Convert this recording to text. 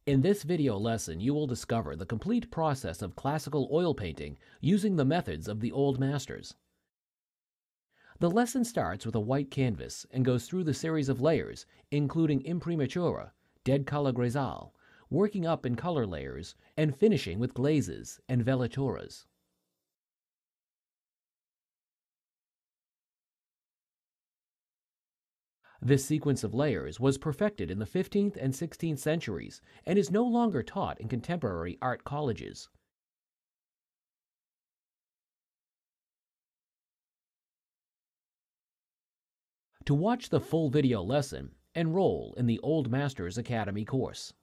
In this video lesson, you will discover the complete process of classical oil painting using the methods of the old masters. The lesson starts with a white canvas and goes through the series of layers, including imprimatura, dead color grisaille, working up in color layers, and finishing with glazes and velaturas. This sequence of layers was perfected in the 15th and 16th centuries and is no longer taught in contemporary art colleges. To watch the full video lesson, enroll in the Old Masters Academy course.